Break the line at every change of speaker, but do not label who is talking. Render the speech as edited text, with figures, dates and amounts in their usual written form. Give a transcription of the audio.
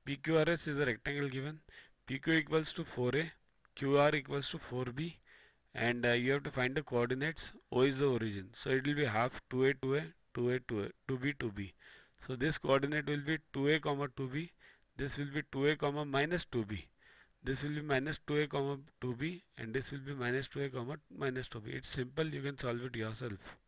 PQRS is a rectangle given. PQ equals to 4A, QR equals to 4B, and you have to find the coordinates. O is the origin, so it will be half 2A 2A 2A 2A 2B 2B. So this coordinate will be 2A comma 2B. This will be 2A comma minus 2B. This will be minus 2A comma 2B, and this will be minus 2A comma minus 2B. It's simple, you can solve it yourself.